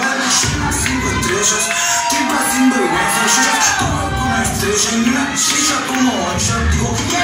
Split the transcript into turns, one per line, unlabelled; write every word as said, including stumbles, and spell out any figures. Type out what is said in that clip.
llevar llenas cinco estrellas. Tipa sin vergüenza, yo ya tomo con una estrella en una silla como ella. Digo,